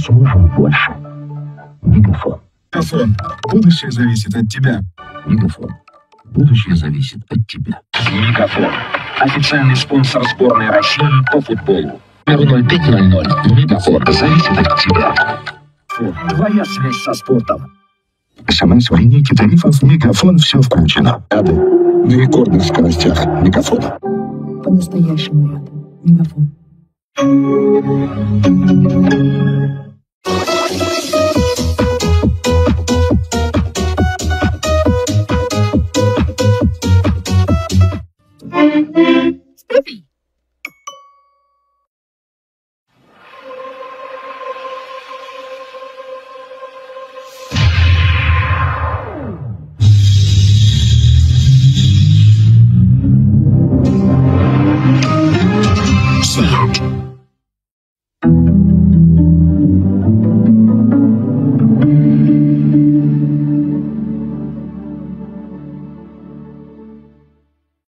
заслуживают больше. Мегафон. Мегафон. Будущее зависит от тебя. Мегафон. Будущее зависит от тебя. Мегафон. Официальный спонсор сборной России по футболу. 05:00. Мегафон. Зависит от тебя. Твоя связь со спортом. СМС в линейке тарифов Мегафон все включено. Рядом. На рекордных скоростях Мегафона. По-настоящему рядом. Мегафон. Стефи!